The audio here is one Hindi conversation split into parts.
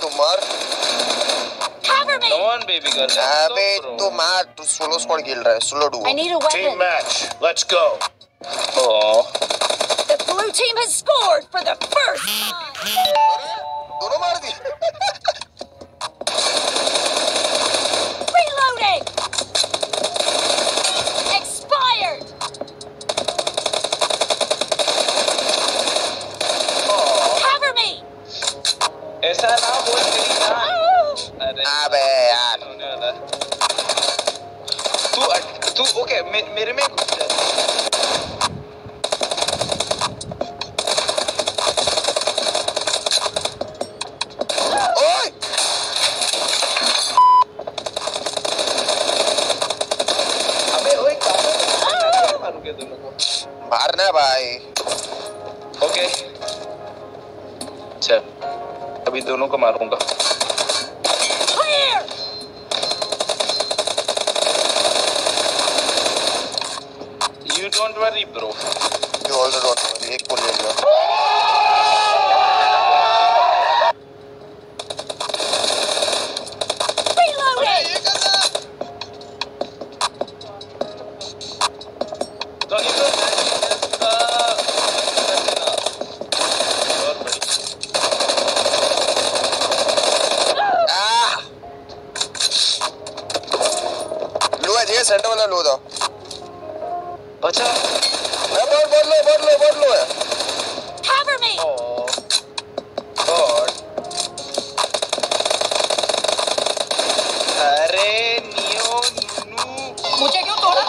मार। Come on, baby girl. अबे तू मार, तू सोलो स्क्वाड खेल रहा है, solo duo. I need a weapon. Team match. Let's go. Oh. The blue team has scored for the first time. दोनों मार दी। Reloading. Expired. Cover me. ऐसा ना बोल मेरी जान। अबे यार। होने वाला। तू ओके मेरे में घुस जा। ओए। अबे ओए कहाँ मारूंगे दोनों को? मारना भाई। ओके। चल अभी दोनों को मारूंगा। Clear. You don't worry, bro. You also don't worry, एक को ले लिया। Reloading. तो ये तो इसका लो है सेंटर वाला लो दो। अच्छा बोल लो है। Cover me. Oh God. अरे नियो नू मुझे क्यों तोड़ा?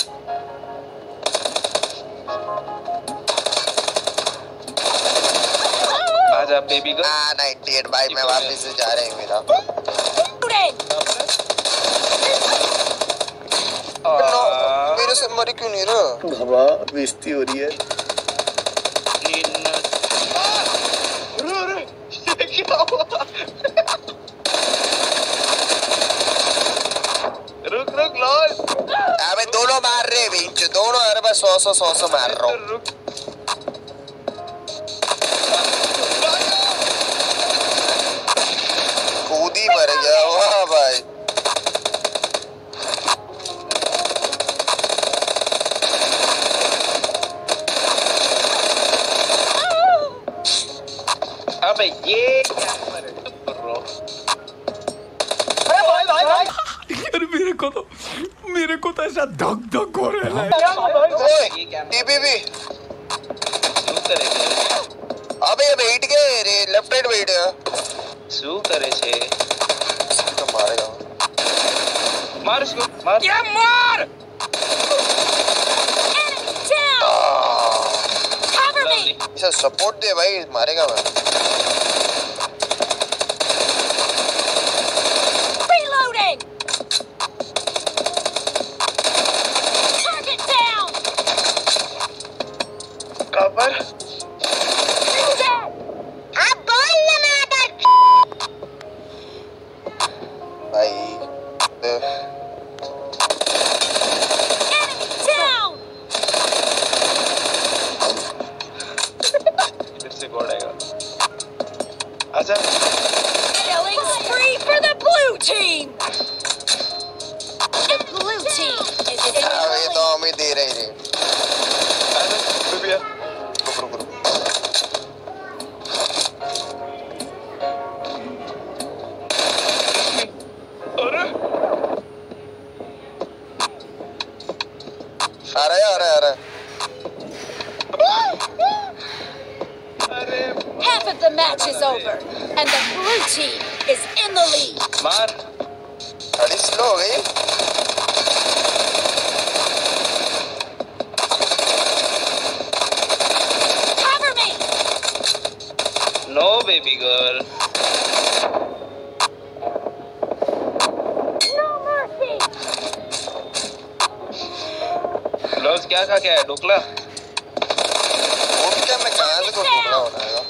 आजा बेबी गर्ल। 98 भाई, मैं वापस से जा रहे हैं मेरा। मेरे से मरी क्यों नहीं रहा? बाबा बेइज्जती हो रही है। क्या हुआ? रुक लॉल। अबे दोनों मार रहे हैं बीच, दोनों अरे बस 100 मार रहा हूँ। रुक। कूदी मर गया वाह भाई। अबे ये क्या कर रहे हो? भाई यार मेरे को तो ऐसा धक हो रहा है। ओए टीपीपी શું કરે છે? अबे ये बैठ गए रे, लेफ्ट राइट बैठ गया। શું કરે છે? इसको तो मारेगा। मार उसको मार। क्या मार? Enemy down. Cover me. इसे सपोर्ट दे भाई, मारेगा मैं। Reloading. Target down. कवर। भाई Enemy down. इधर से गॉड आएगा। आजा। Killing spree for the blue team. The blue team is in अब ये the तो lead. हमें दे रहे रे। आजा बेबी। रुक। अरे आ रहा है। अरे Half of the match is over, and the blue team is in the lead. मार। गाड़ी स्लो हो गई। Cover me. No baby girl. No mercy. लॉस क्या खा के आया? ढोकला। वो क्या मैं कहाँ से कुछ ढूंढना होना है?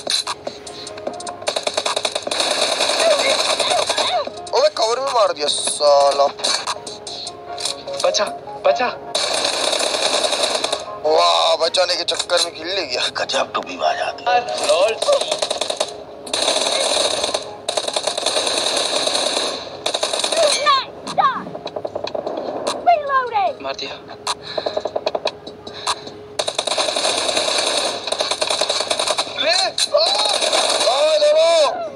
ओए कवर में मार दिया साला। बचा। वाह बचाने के चक्कर में किल ले गया। गजब टूबी बाज आती। लॉल। दिया। ले ले लो।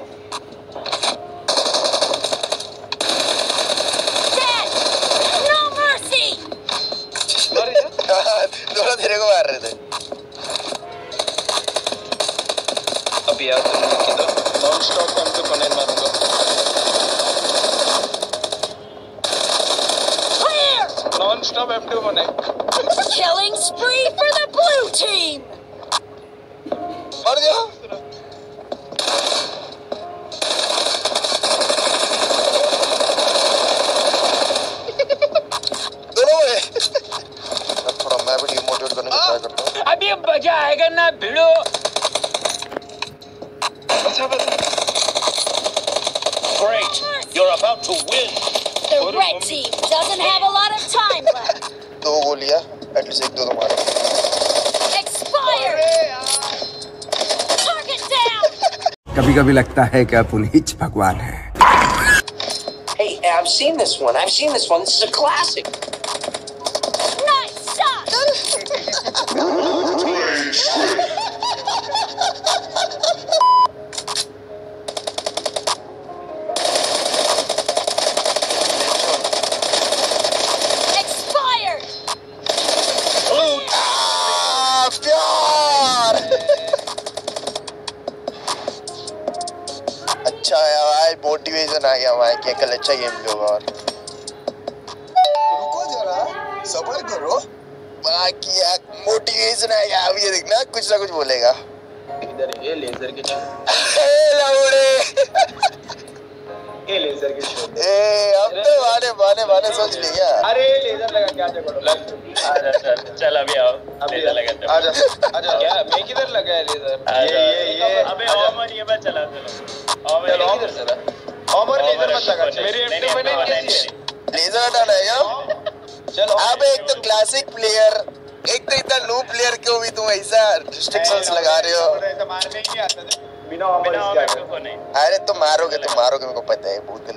Dead! No mercy! मर गया। दोनों तेरे को मार रहे थे। अभी यार तुमने लिखी तो नॉन स्टॉप M2 कनेक्ट मारूंगा। Clear! Non stop M2 connect. Killing spree for the blue team! मर गया। दोनों में। थोड़ा मैं भी डिमोटिवेट करने की ट्राई करता हूँ। अभी मजा आएगा ना भिड़ो। अच्छा बता। Great! You're about to win! The red team doesn't have a lot of time left. दो गोलियां, एटलीस्ट एक दो मारो। Expired! Target down! कभी-कभी लगता है कि आप उन्हीं भगवान हैं। Hey, I've seen this one. I've seen this one. This is a classic. Nice shot! Expired! प्यार। अच्छा है भाई, मोटिवेशन आ गया भाई कि कल अच्छा गेम होगा। और रुको जरा, सब्र करो। बाकी यार मोटिवेशन आ गया। अब ये देखना कुछ ना कुछ बोलेगा। इधर ये लेजर के छो। लौड़े। ये लेजर के छो। अब तो बाने सोच लिया। अरे लेजर लगा क्या जगह लग। आजा चल अभी आओ। अभी लेजर लगाते हैं। आजा आजा। क्या मैं किधर लगा है लेजर? ये अबे ओमर ये बात चला चलो। ओमर चलो किधर चला? ओमर लेजर मत लगा। मेरी M2 मैंने कैसी है? लेजर हटाना है क्या? चलो अब एक तो क्लासिक प्लेयर, एक तो इतना न्यू प्लेयर क्यों भी तुम ऐसा रिस्ट्रिक्शंस लगा रहे हो? ऐसा मारने ही नहीं आता था। बिना ओमर M2 को नहीं। अरे तुम मारोगे मेरे को पता है बहुत।